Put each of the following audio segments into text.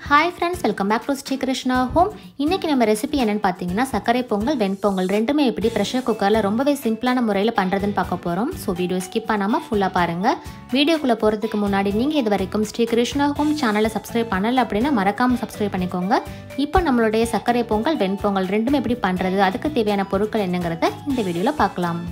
Hi friends, welcome back to Sri Krishna Home. இன்னைக்கு நம்ம recipe என்னன்னு பாத்தீங்கன்னா சக்கரை பொங்கல் வெண் பொங்கல் ரெண்டுமே எப்படி பிரஷர் குக்கர்ல ரொம்பவே சிம்பிளான முறையில் பண்றதுன்னு பார்க்க போறோம். சோ வீடியோ ஸ்கிப் பண்ணாம ஃபுல்லா பாருங்க. வீடியோக்குள்ள போறதுக்கு முன்னாடி நீங்க இதுவரைக்கும் ஸ்ரீ கிருஷ்ணா ஹோம் சேனலை சப்ஸ்கிரைப் பண்ணல அப்படின்னா மறக்காம சப்ஸ்கிரைப் பண்ணிக்கோங்க. இப்போ நம்மளுடைய சக்கரை பொங்கல் வெண் பொங்கல் ரெண்டுமே எப்படி பண்றது அதுக்கு தேவையான பொருட்கள் என்னங்கறத இந்த வீடியோல பார்க்கலாம்.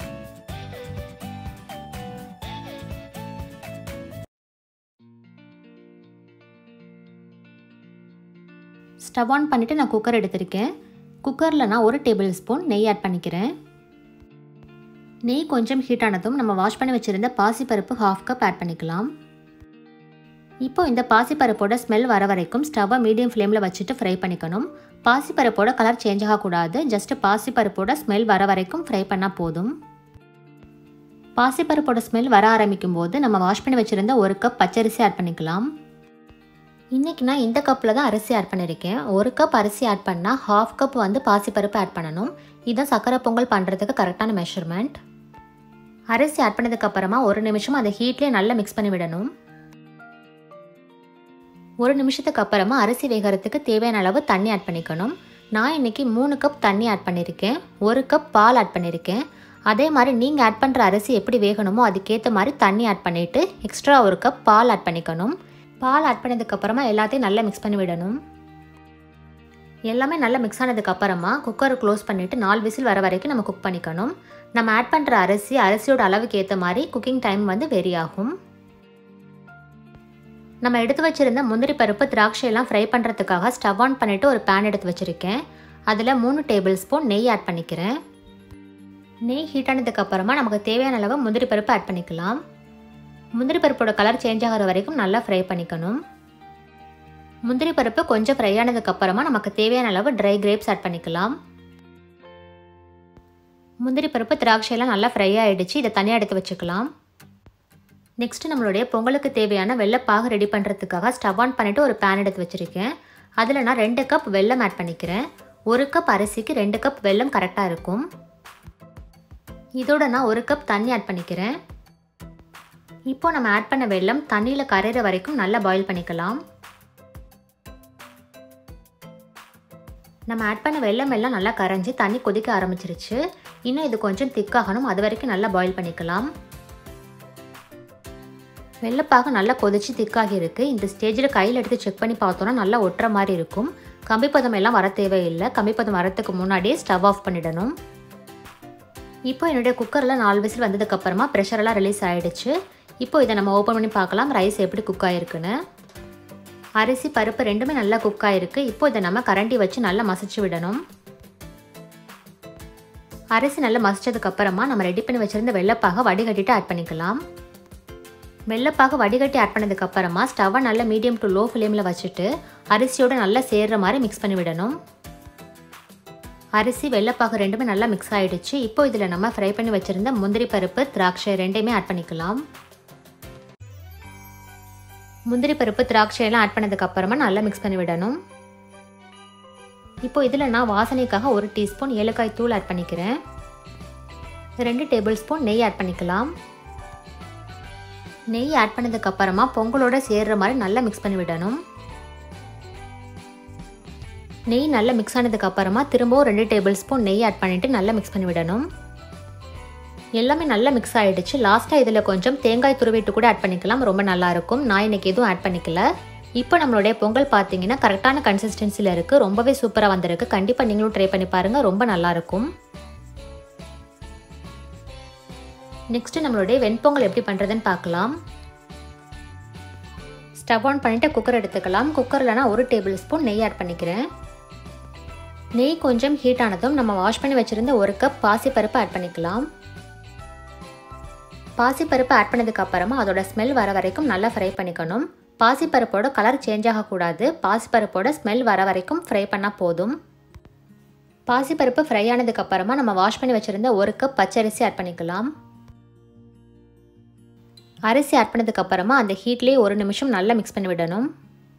ஸ்டவ் ஆன் பண்ணிட்டு நான் குக்கர் எடுத்திருக்கேன். குக்கரில் நான் 1 டேபிள் ஸ்பூன் நெய் ஆட் பண்ணிக்கிறேன். நெய் கொஞ்சம் ஹீட் ஆனதும் நம்ம வாஷ் பண்ணி வச்சுருந்த பாசிப்பருப்பு 1/2 கப் ஆட் பண்ணிக்கலாம். இப்போ இந்த பாசிப்பருப்போட ஸ்மெல் வர வரைக்கும் ஸ்டவ்வை மீடியம் ஃப்ளேமில் வச்சுட்டு ஃப்ரை பண்ணிக்கணும். பாசிப்பருப்போட கலர் சேஞ்ச் ஆகக்கூடாது. ஜஸ்ட் பாசிப்பருப்போட ஸ்மெல் வர வரைக்கும் ஃப்ரை பண்ணால் போதும். பாசிப்பருப்போட ஸ்மெல் வர ஆரம்பிக்கும் போது நம்ம வாஷ் பண்ணி வச்சுருந்த 1 கப் பச்சரிசி ஆட் பண்ணிக்கலாம். இன்றைக்கி நான் இந்த கப்பில் தான் அரிசி ஆட் பண்ணியிருக்கேன். 1 கப் அரிசி ஆட் பண்ணால் 1/2 கப் வந்து பாசிப்பருப்பு ஆட் பண்ணணும். இதுதான் சக்கரை பொங்கல் பண்ணுறதுக்கு கரெக்டான மெஷர்மெண்ட். அரிசி ஆட் பண்ணதுக்கப்புறமா 1 நிமிஷம் அதை ஹீட்லேயே நல்லா மிக்ஸ் பண்ணி விடணும். 1 நிமிஷத்துக்கு அப்புறமா அரிசி வேகிறதுக்கு தேவையான அளவு தண்ணி ஆட் பண்ணிக்கணும். நான் இன்றைக்கி 3 கப் தண்ணி ஆட் பண்ணியிருக்கேன். 1 கப் பால் ஆட் பண்ணியிருக்கேன். அதே மாதிரி நீங்கள் ஆட் பண்ணுற அரிசி எப்படி வேகணுமோ அதுக்கேற்ற மாதிரி தண்ணி ஆட் பண்ணிவிட்டு எக்ஸ்ட்ரா 1 கப் பால் ஆட் பண்ணிக்கணும். பால் ஆட் பண்ணதுக்கப்புறமா எல்லாத்தையும் நல்லா மிக்ஸ் பண்ணி விடணும். எல்லாமே நல்லா மிக்ஸ் ஆனதுக்கப்புறமா குக்கரை க்ளோஸ் பண்ணிவிட்டு 4 விசில் வர வரைக்கும் நம்ம குக் பண்ணிக்கணும். நம்ம ஆட் பண்ணுற அரிசியோட அளவுக்கு ஏற்ற மாதிரி குக்கிங் டைம் வந்து வெரி ஆகும். நம்ம எடுத்து வச்சுருந்த முந்திரி பருப்பு திராட்சையெல்லாம் ஃப்ரை பண்ணுறதுக்காக ஸ்டவ் ஆன் பண்ணிவிட்டு ஒரு பேன் எடுத்து வச்சுருக்கேன். அதில் 3 டேபிள் ஸ்பூன் நெய் ஆட் பண்ணிக்கிறேன். நெய் ஹீட் ஆனதுக்கப்புறமா நமக்கு தேவையான அளவு முந்திரி பருப்பு ஆட் பண்ணிக்கலாம். முந்திரி பருப்போட கலர் சேஞ்ச் ஆகிற வரைக்கும் நல்லா ஃப்ரை பண்ணிக்கணும். முந்திரி பருப்பு கொஞ்சம் ஃப்ரை ஆனதுக்கப்புறமா நமக்கு தேவையான அளவு ட்ரை கிரேப்ஸ் ஆட் பண்ணிக்கலாம். முந்திரி பருப்பு திராட்சையெல்லாம் நல்லா ஃப்ரை ஆகிடுச்சு. இதை தனியாக எடுத்து வச்சுக்கலாம். நெக்ஸ்ட்டு நம்மளுடைய பொங்கலுக்கு தேவையான வெள்ளைப்பாகு ரெடி பண்ணுறதுக்காக ஸ்டவ் ஆன் பண்ணிவிட்டு ஒரு பேன் எடுத்து வச்சுருக்கேன். அதில் நான் 2 கப் வெல்லம் ஆட் பண்ணிக்கிறேன். 1 கப் அரிசிக்கு 2 கப் வெல்லம் கரெக்டாக இருக்கும். இதோட நான் 1 கப் தண்ணி ஆட் பண்ணிக்கிறேன். இப்போ நம்ம ஆட் பண்ண வெல்லம் தண்ணியில் கரையிற வரைக்கும் நல்லா பாயில் பண்ணிக்கலாம். நம்ம ஆட் பண்ண வெல்லம் எல்லாம் நல்லா கரைஞ்சி தண்ணி கொதிக்க ஆரம்பிச்சிருச்சு. இன்னும் இது கொஞ்சம் திக்காகணும். அது வரைக்கும் நல்லா பாயில் பண்ணிக்கலாம். வெள்ளைப்பாக நல்லா கொதிச்சு திக்காகி இருக்குது. இந்த ஸ்டேஜில் கையில் எடுத்து செக் பண்ணி பார்த்தோன்னா நல்லா ஒட்டுற மாதிரி இருக்கும். கம்பிப்பதம் எல்லாம் வர தேவையில்லை. கம்பிப்பதம் வரத்துக்கு முன்னாடியே ஸ்டவ் ஆஃப் பண்ணிடணும். இப்போ என்னுடைய குக்கரில் 4 விசில் வந்ததுக்கப்புறமா ப்ரெஷரெல்லாம் ரிலீஸ் ஆகிடுச்சு. இப்போ இதை நம்ம ஓப்பன் பண்ணி பார்க்கலாம் ரைஸ் எப்படி குக் ஆகிருக்குன்னு. அரிசி பருப்பு ரெண்டுமே நல்லா குக் ஆகிருக்கு. இப்போ இதை நம்ம கரண்டி வச்சு நல்லா மசிச்சு விடணும். அரிசி நல்லா மசிச்சதுக்கப்புறமா நம்ம ரெடி பண்ணி வச்சுருந்த வெள்ளைப்பாக வடிகட்டிட்டு ஆட் பண்ணிக்கலாம். வெள்ளைப்பாக வடிகட்டி ஆட் பண்ணதுக்கப்புறமா ஸ்டவ்வை நல்லா மீடியம் டு லோ ஃப்ளேமில் வச்சுட்டு அரிசியோட நல்லா சேர்கிற மாதிரி மிக்ஸ் பண்ணி விடணும். அரிசி வெள்ளைப்பாக ரெண்டுமே நல்லா மிக்ஸ் ஆகிடுச்சு. இப்போ இதில் நம்ம ஃப்ரை பண்ணி வச்சுருந்த முந்திரி பருப்பு திராட்சை ரெண்டையுமே ஆட் பண்ணிக்கலாம். முந்திரி பருப்பு திராட்சையெல்லாம் ஆட் பண்ணதுக்கப்புறமா நல்லா மிக்ஸ் பண்ணி விடணும். இப்போ இதில் நான் வாசனைக்காக 1 டீஸ்பூன் ஏலக்காய் தூள் ஆட் பண்ணிக்கிறேன். 2 டேபிள் ஸ்பூன் நெய் ஆட் பண்ணிக்கலாம். நெய் ஆட் பண்ணதுக்கப்புறமா பொங்கலோட சேர்கிற மாதிரி நல்லா மிக்ஸ் பண்ணி விடணும். நெய் நல்லா மிக்ஸ் ஆனதுக்கப்புறமா திரும்பவும் 2 டேபிள் ஸ்பூன் நெய் ஆட் பண்ணிவிட்டு நல்லா மிக்ஸ் பண்ணி விடணும். எல்லாமே நல்லா மிக்ஸ் ஆகிடுச்சு. லாஸ்ட்டாக இதில் கொஞ்சம் தேங்காய் துருவிட்டு கூட ஆட் பண்ணிக்கலாம். ரொம்ப நல்லாயிருக்கும். நான் இன்றைக்கி எதுவும் ஆட் பண்ணிக்கல. இப்போ நம்மளுடைய பொங்கல் பார்த்தீங்கன்னா கரெக்டான கன்சிஸ்டன்சியில் இருக்குது. ரொம்பவே சூப்பராக வந்திருக்கு. கண்டிப்பாக நீங்களும் ட்ரை பண்ணி பாருங்கள். ரொம்ப நல்லாயிருக்கும். நெக்ஸ்ட்டு நம்மளுடைய வெண்பொங்கல் எப்படி பண்ணுறதுன்னு பார்க்கலாம். ஸ்டவ் ஆன் பண்ணிவிட்டு குக்கர் எடுத்துக்கலாம். குக்கரில் நான் 1 டேபிள் ஸ்பூன் நெய் ஆட் பண்ணிக்கிறேன். நெய் கொஞ்சம் ஹீட் ஆனதும் நம்ம வாஷ் பண்ணி வச்சுருந்த 1 கப் பாசிப்பருப்பு ஆட் பண்ணிக்கலாம். பாசிப்பருப்பு ஆட் பண்ணதுக்கப்புறமா அதோட ஸ்மெல் வர வரைக்கும் நல்லா ஃப்ரை பண்ணிக்கணும். பாசிப்பருப்போட கலர் சேஞ்ச் ஆகக்கூடாது. பாசிப்பருப்போட ஸ்மெல் வர வரைக்கும் ஃப்ரை பண்ணால் போதும். பாசிப்பருப்பு ஃப்ரை ஆனதுக்கப்புறமா நம்ம வாஷ் பண்ணி வச்சுருந்த 1 கப் பச்சரிசி ஆட் பண்ணிக்கலாம். அரிசி ஆட் பண்ணதுக்கப்புறமா அந்த ஹீட்லேயே 1 நிமிஷம் நல்லா மிக்ஸ் பண்ணி விடணும்.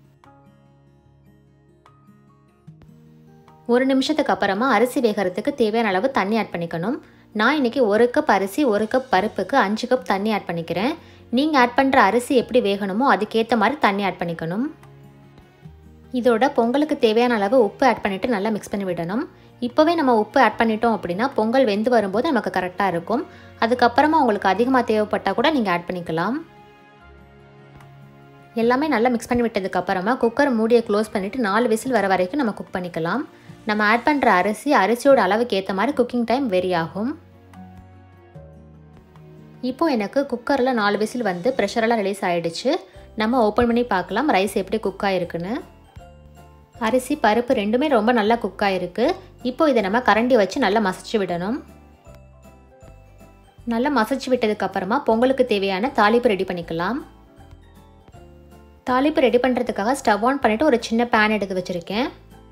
1 நிமிஷத்துக்கு அப்புறமா அரிசி வேகிறதுக்கு தேவையான அளவு தண்ணி ஆட் பண்ணிக்கணும். நான் இன்றைக்கி 1 கப் அரிசி 1 கப் பருப்புக்கு 5 கப் தண்ணி ஆட் பண்ணிக்கிறேன். நீங்கள் ஆட் பண்ணுற அரிசி எப்படி வேகணுமோ அதுக்கேற்ற மாதிரி தண்ணி ஆட் பண்ணிக்கணும். இதோட பொங்கலுக்கு தேவையான அளவு உப்பு ஆட் பண்ணிவிட்டு நல்லா மிக்ஸ் பண்ணி விடணும். இப்போவே நம்ம உப்பு ஆட் பண்ணிட்டோம் அப்படின்னா பொங்கல் வெந்து வரும்போது நமக்கு கரெக்டாக இருக்கும். அதுக்கப்புறமா உங்களுக்கு அதிகமாக தேவைப்பட்டால் கூட நீங்கள் ஆட் பண்ணிக்கலாம். எல்லாமே நல்லா மிக்ஸ் பண்ணி விட்டதுக்கப்புறமா குக்கர் மூடியை க்ளோஸ் பண்ணிவிட்டு 4 விசில் வர வரைக்கும் நம்ம குக் பண்ணிக்கலாம். நம்ம ஆட் பண்ணுற அரிசியோட அளவுக்கு ஏற்ற மாதிரி குக்கிங் டைம் வெரி ஆகும். இப்போது எனக்கு குக்கரில் 4 விசில் வந்து ப்ரெஷரெல்லாம் ரிலீஸ் ஆகிடுச்சு. நம்ம ஓப்பன் பண்ணி பார்க்கலாம் ரைஸ் எப்படி குக் ஆகிருக்குன்னு. அரிசி பருப்பு ரெண்டுமே ரொம்ப நல்லா குக் ஆகிருக்கு. இப்போது இதை நம்ம கரண்டி வச்சு நல்லா மசிச்சு விடணும். நல்லா மசிச்சு விட்டதுக்கப்புறமா பொங்கலுக்கு தேவையான தாளிப்பு ரெடி பண்ணிக்கலாம். தாளிப்பு ரெடி பண்ணுறதுக்காக ஸ்டவ் ஆன் பண்ணிவிட்டு ஒரு சின்ன பேன் எடுத்து வச்சுருக்கேன்.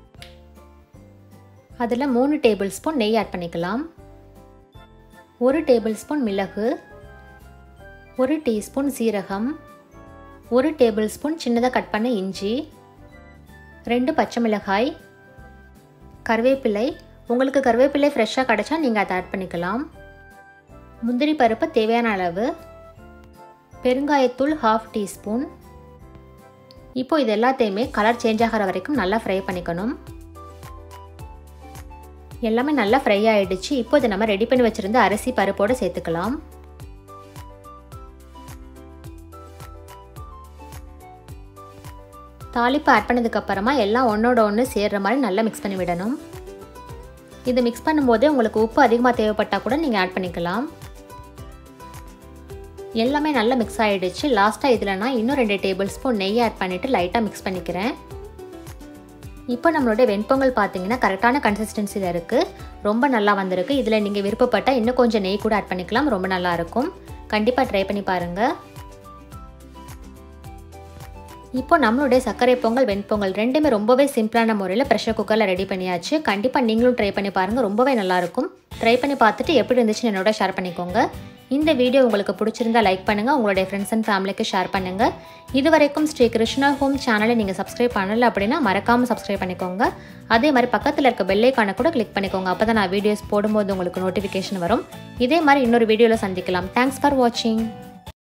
அதில் 3 டேபிள் ஸ்பூன் நெய் ஆட் பண்ணிக்கலாம். 1 டேபிள் ஸ்பூன் மிளகு, 1 டீஸ்பூன் சீரகம், 1 டேபிள் ஸ்பூன் சின்னதாக கட் பண்ண இஞ்சி, 2 பச்சை மிளகாய், கருவேப்பிலை. உங்களுக்கு கருவேப்பிலை ஃப்ரெஷ்ஷாக கிடச்சா நீங்கள் அதை ஆட் பண்ணிக்கலாம். முந்திரி பருப்பு தேவையான அளவு, பெருங்காயத்தூள் 1/2 டீஸ்பூன். இப்போது இது எல்லாத்தையுமே கலர் சேஞ்ச் ஆகிற வரைக்கும் நல்லா ஃப்ரை பண்ணிக்கணும். எல்லாமே நல்லா ஃப்ரை ஆகிடுச்சு. இப்போ இதை நம்ம ரெடி பண்ணி வச்சுருந்த அரிசி பருப்போடு சேர்த்துக்கலாம். தாளிப்பு ஆட் பண்ணதுக்கப்புறமா எல்லாம் ஒன்றோட ஒன்று சேர்கிற மாதிரி நல்லா மிக்ஸ் பண்ணி விடணும். இது மிக்ஸ் பண்ணும்போதே உங்களுக்கு உப்பு அதிகமாக தேவைப்பட்டால் கூட நீங்கள் ஆட் பண்ணிக்கலாம். எல்லாமே நல்லா மிக்ஸ் ஆகிடுச்சு. லாஸ்ட்டாக இதில் நான் இன்னும் 2 டேபிள் ஸ்பூன் நெய் ஆட் பண்ணிவிட்டு லைட்டாக மிக்ஸ் பண்ணிக்கிறேன். இப்போ நம்மளுடைய வெண்பொங்கல் பார்த்தீங்கன்னா கரெக்டான கன்சிஸ்டன்சியில் இருக்குது. ரொம்ப நல்லா வந்திருக்கு. இதில் நீங்கள் விருப்பப்பட்டால் இன்னும் கொஞ்சம் நெய் கூட ஆட் பண்ணிக்கலாம். ரொம்ப நல்லாயிருக்கும். கண்டிப்பாக ட்ரை பண்ணி பாருங்கள். இப்போ நம்மளுடைய சர்க்கரை பொங்கல் வெண்பொங்கல் ரெண்டுமே ரொம்பவே சிம்பிளான முறையில் ப்ரெஷர் குக்கரில் ரெடி பண்ணியாச்சு. கண்டிப்பாக நீங்களும் ட்ரை பண்ணி பாருங்கள். ரொம்பவே நல்லாயிருக்கும். ட்ரை பண்ணி பார்த்துட்டு எப்படி இருந்துச்சுன்னு என்னோட ஷேர் பண்ணிக்கோங்க. இந்த வீடியோ உங்களுக்கு பிடிச்சிருந்தா லைக் பண்ணுங்கள். உங்களுடைய ஃப்ரெண்ட்ஸ் அண்ட் ஃபேமிலிக்கு ஷேர் பண்ணுங்கள். இது வரைக்கும் ஸ்ரீ கிருஷ்ணா ஹோம் சேனலை நீங்கள் சப்ஸ்கிரைப் பண்ணலை அப்படின்னா மறக்காமல் சப்ஸ்கிரைப் பண்ணிக்கோங்க. அதே மாதிரி பக்கத்தில் இருக்க பெல் ஐகானை கூட கிளிக் பண்ணிக்கோங்க. அப்போ தான் நான் வீடியோஸ் போடும்போது உங்களுக்கு நோட்டிஃபிகேஷன் வரும். இதே மாதிரி இன்னொரு வீடியோவில் சந்திக்கலாம். தேங்க்ஸ் ஃபார் வாட்சிங்.